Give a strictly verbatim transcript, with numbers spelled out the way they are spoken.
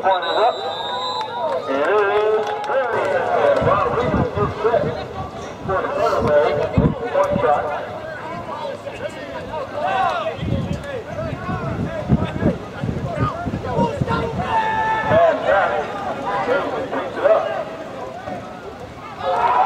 point is up. It is good. And Rodriguez is set for the third point shot. And that picks it up.